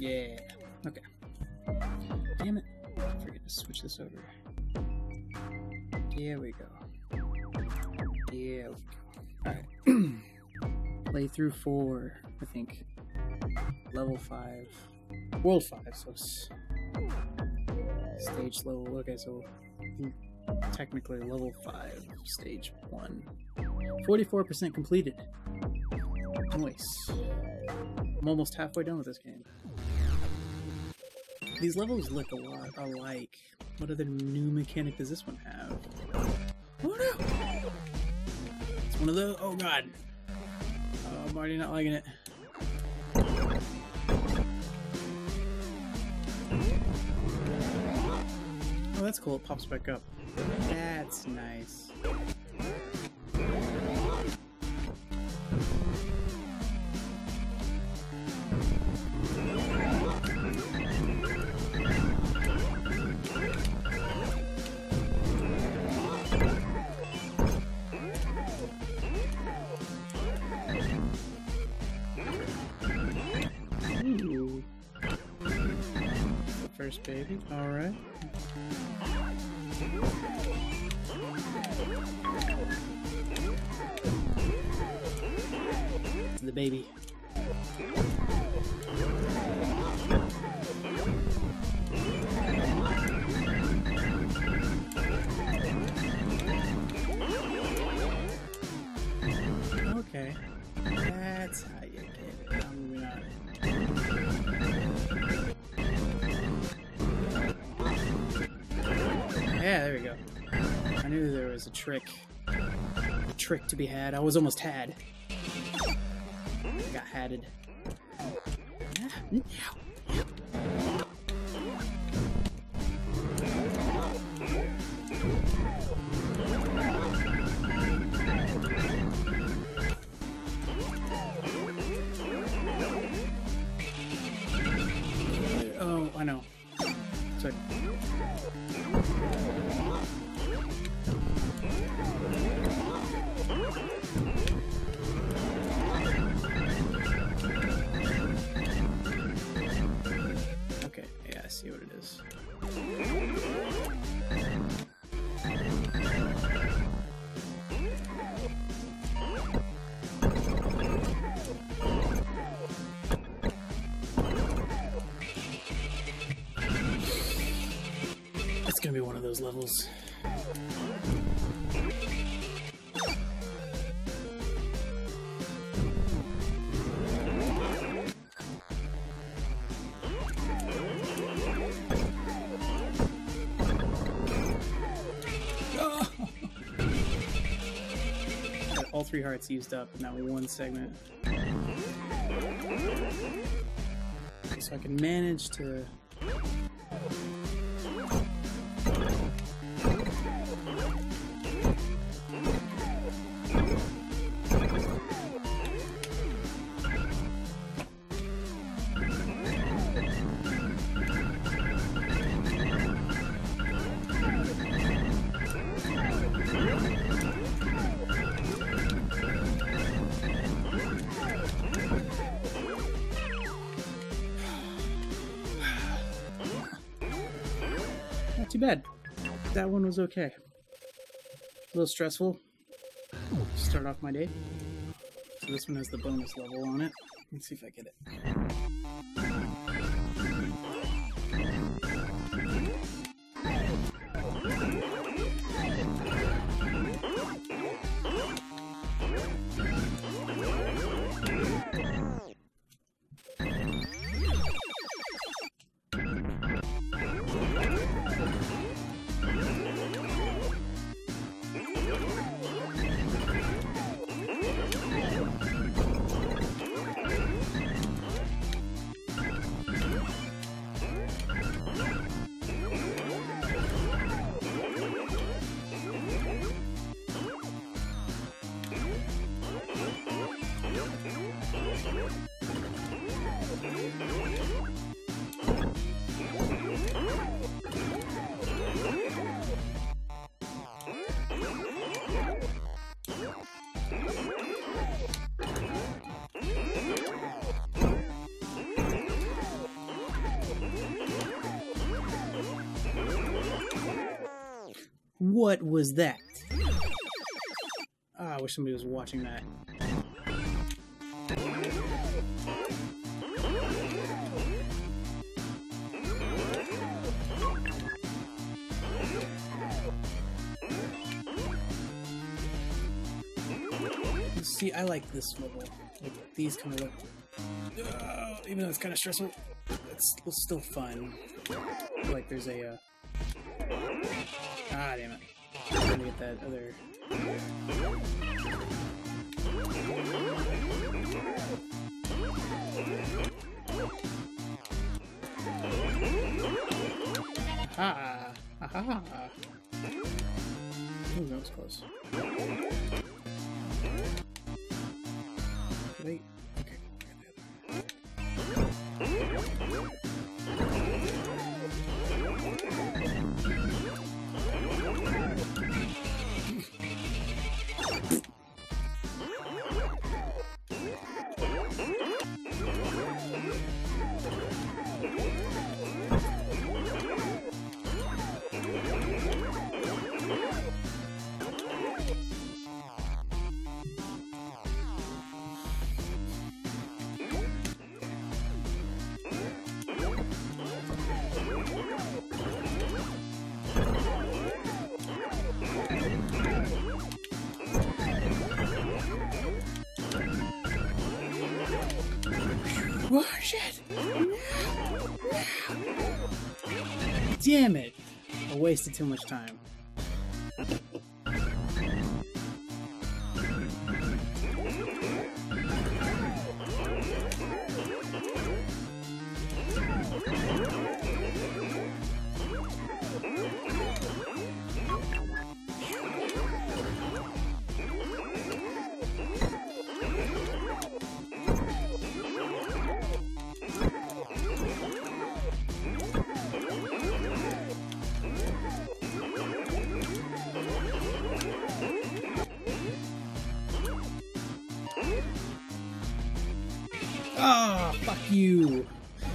Yeah. Okay. Damn it. I forget to switch this over. There we go. There we go. Alright. Playthrough 4, I think. Level 5. World 5, so stage level. Okay, so technically level 5, stage 1. 44% completed. Nice. I'm almost halfway done with this game. These levels look a lot alike. What other new mechanic does this one have? Oh no! It's one of those. Oh god. Oh, I'm already not liking it. Oh, that's cool. It pops back up. That's nice. Ooh. The first baby. All right. The baby. Okay. That's how you get it. I'm moving on. Yeah, there we go. I knew there was a trick to be had. I was almost had. I got hatted. Oh, I know. Sorry. Okay, yeah, I see what it is. It's gonna be one of those levels. All 3 hearts used up in that one segment. So I can manage to... Not too bad. That one was okay. A little stressful. Start off my day. So this one has the bonus level on it. Let's see if I get it. What was that? Ah, I wish somebody was watching that. See, I like this level. Like, these kind of look... even though it's kind of stressful, it's still fun. I feel like there's a... Ah, damn it. I'm gonna get that other... Ha! Ha ha ha! Ooh, that was close. Wait. Okay. Whoa, shit! Damn it! I wasted too much time. Oh, fuck you!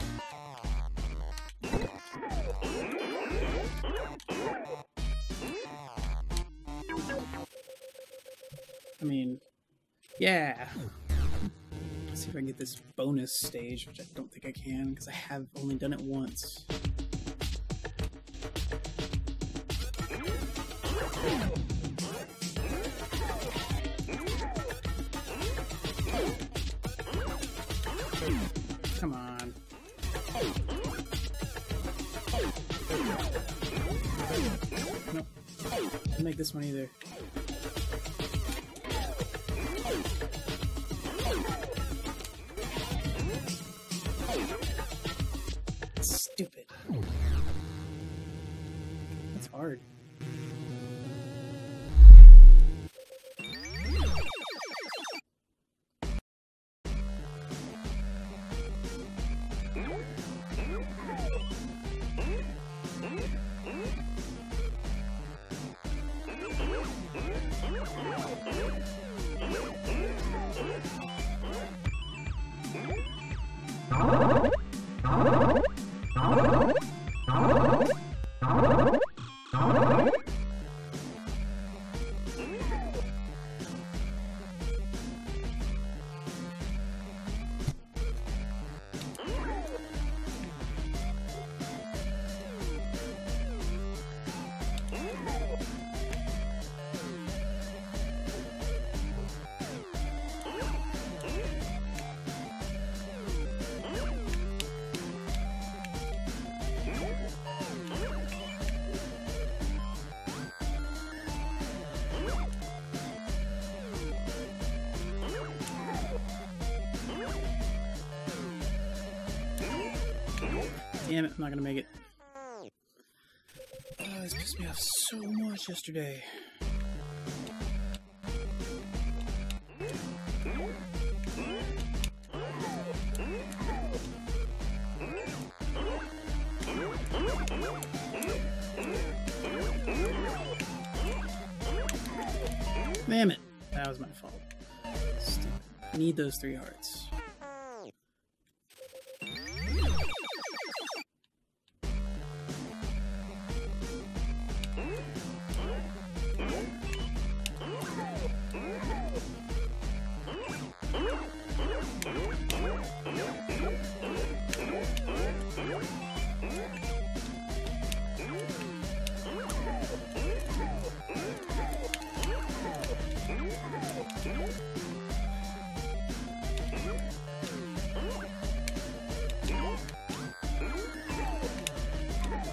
I mean, yeah. Let's see if I can get this bonus stage, which I don't think I can, because I have only done it once. Come on. Nope. Didn't make this one either. Stupid. That's hard. Damn it, I'm not gonna make it. Oh, this pissed me off so much yesterday. Damn it, that was my fault. Stupid. I need those 3 hearts.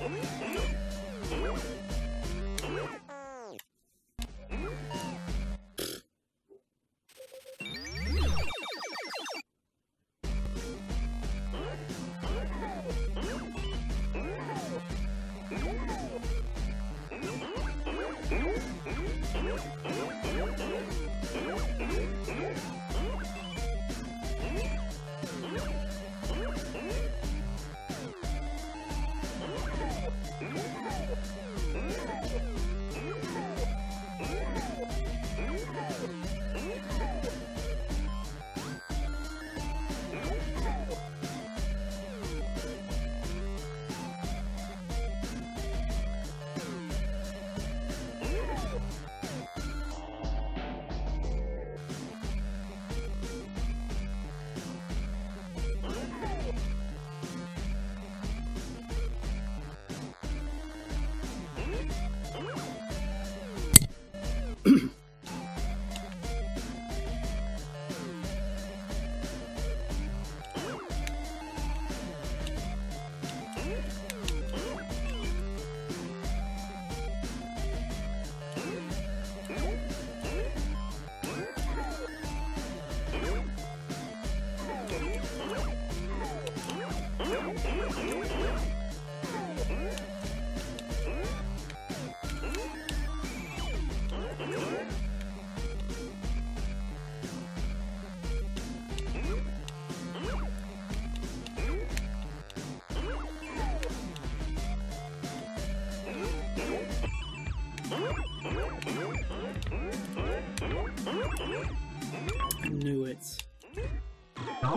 I knew it. Oh,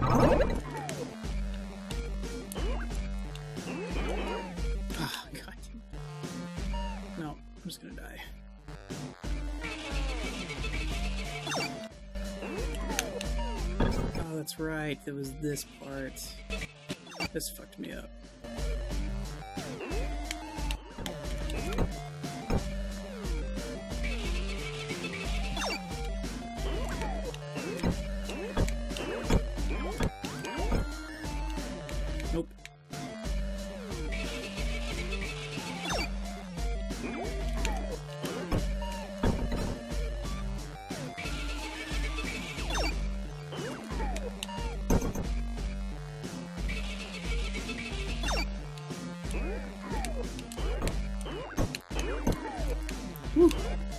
God. No, I'm just gonna die. Oh, that's right. It was this part. This fucked me up. Nope. Woo.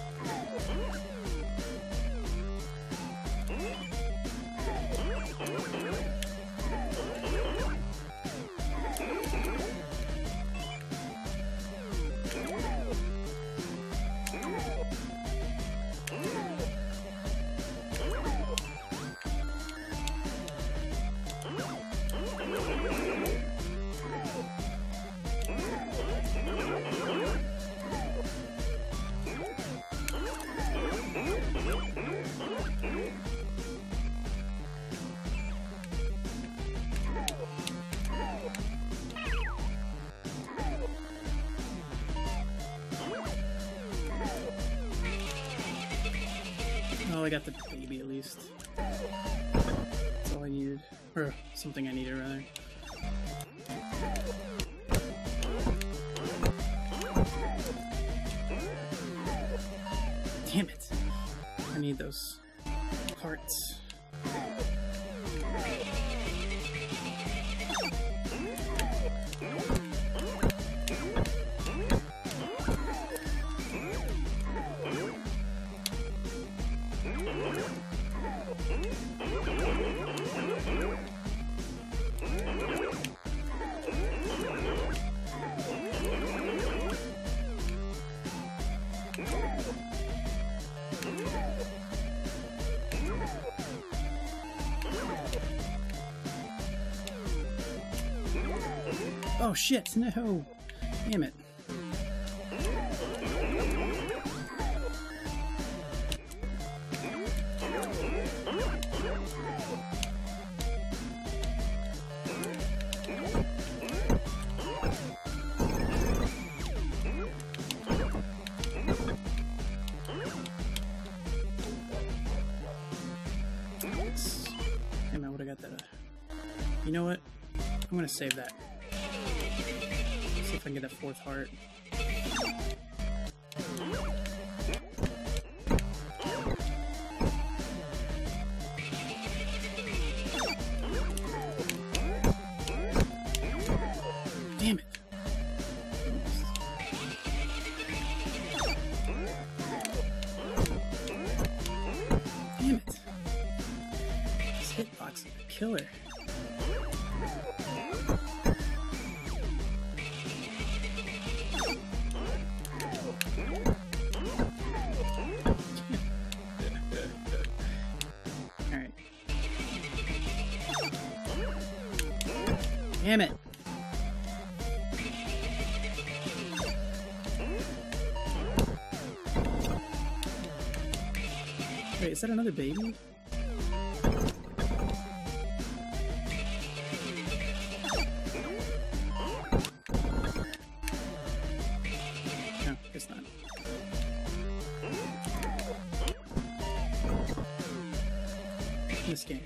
Oh, I got the baby at least. That's all I needed. Or something I needed, rather. Damn it. I need those hearts. Oh shit, no! Damn it. Damn, I got that. You know what? I'm gonna save that. See if I can get that 4th heart. Damn it. Damn it. This hitbox is a killer. Alright. Damn it. Wait, is that another baby? No, it's not. This game.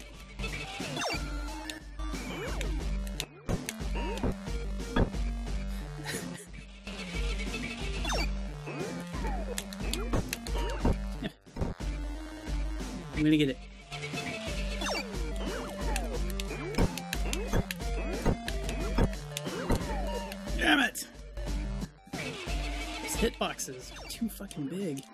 I'm gonna get it. Damn it! These hitboxes are too fucking big.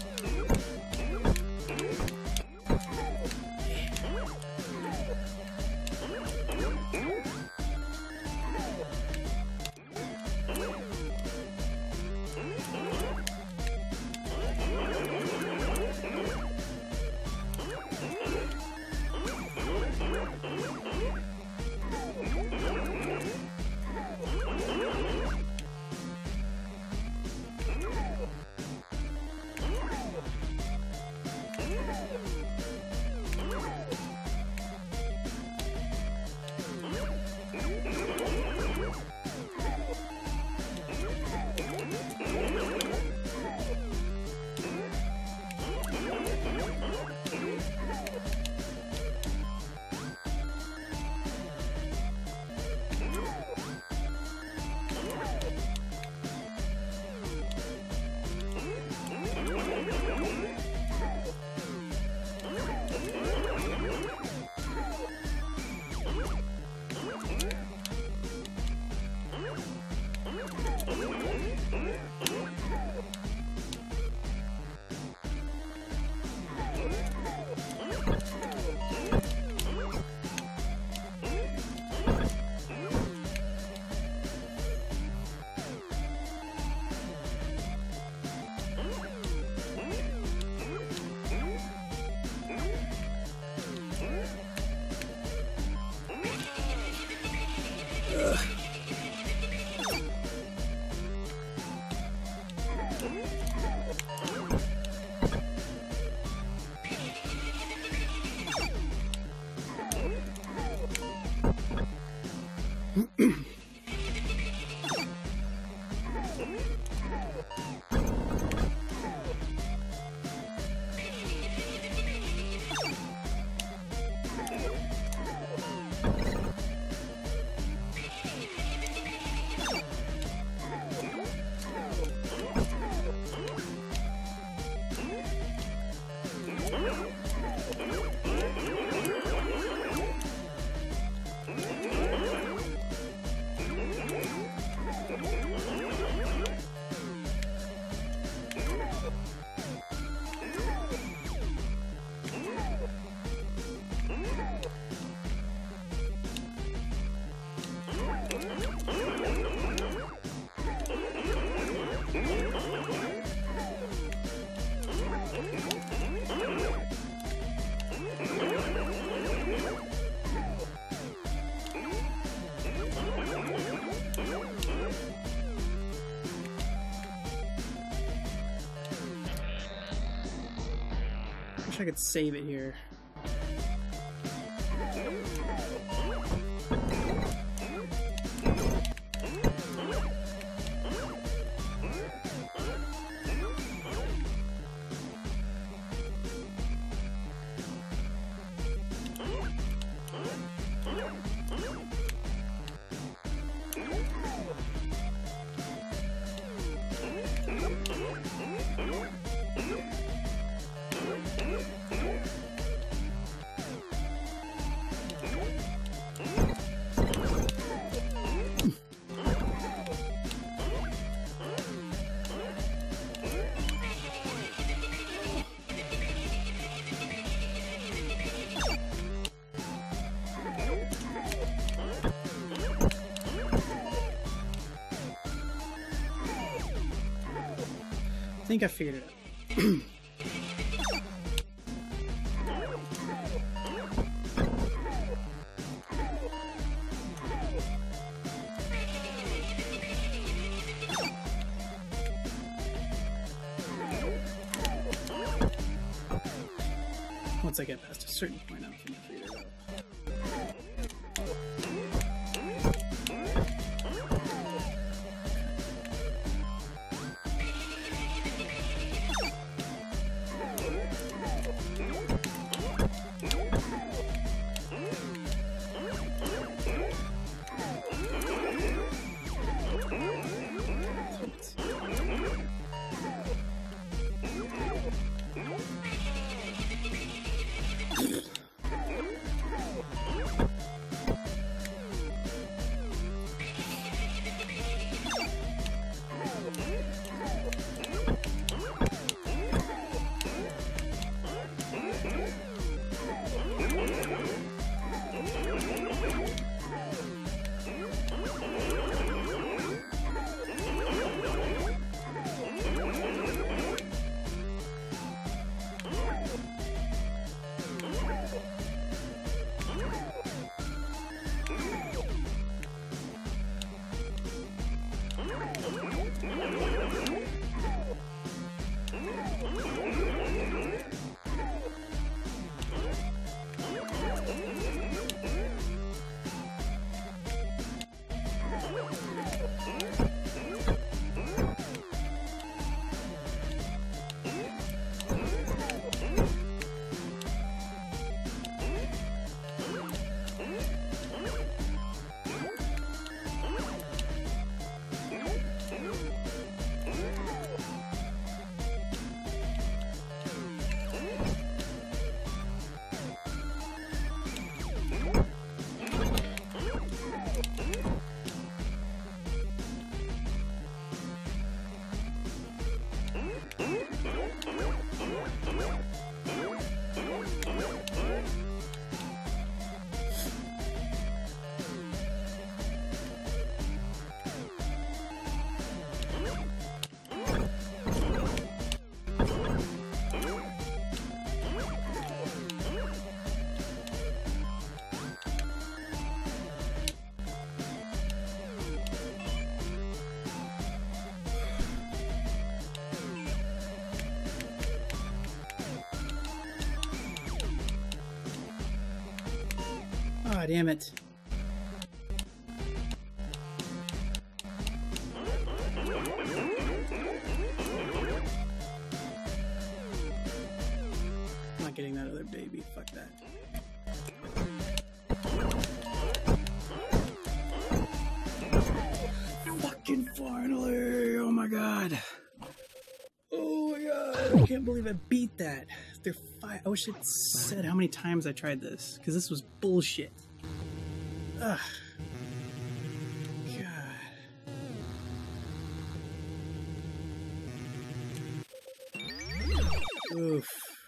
Wish I could save it here. think I figured it out. Once I get past a certain point, I think I figured it out. Ah, damn it. I'm not getting that other baby. Fuck that. Fucking finally! Oh my god. Oh my god. I can't believe I beat that. They're fine. I wish it said how many times I tried this, because this was bullshit. Ugh. God. Oof.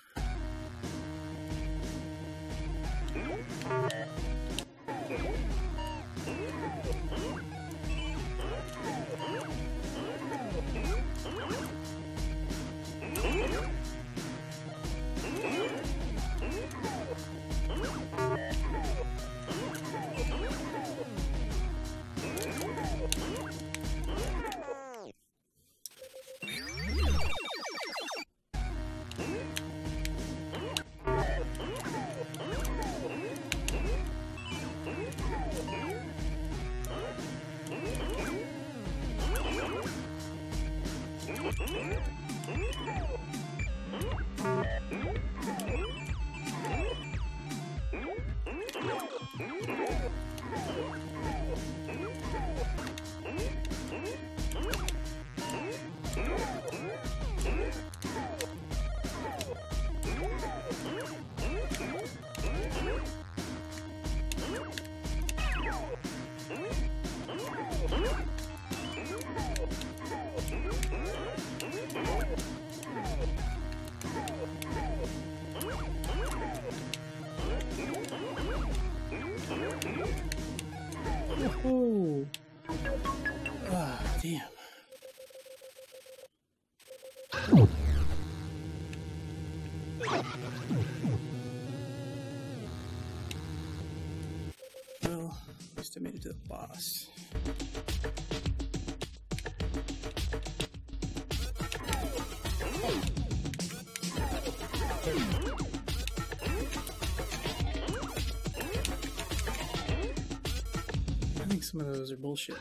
Oh. Ah, damn. Well, at least I made it to the boss. I think some of those are bullshit.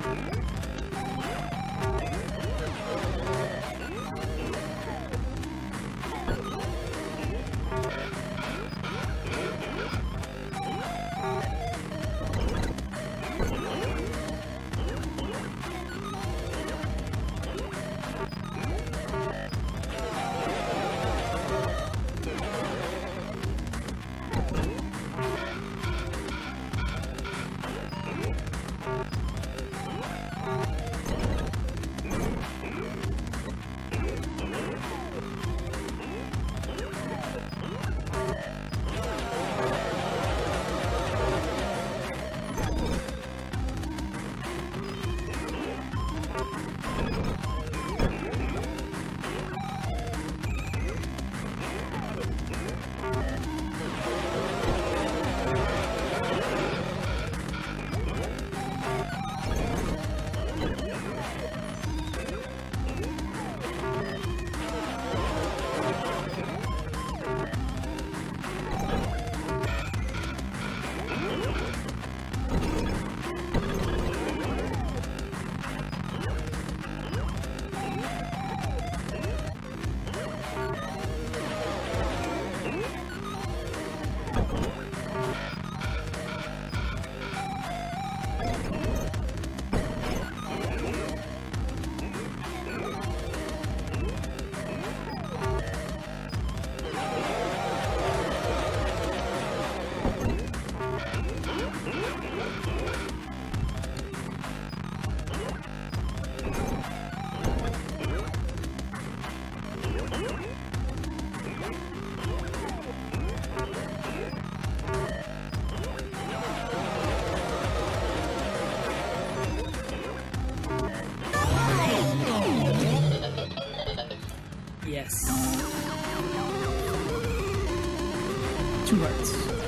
Yes. 2 hearts.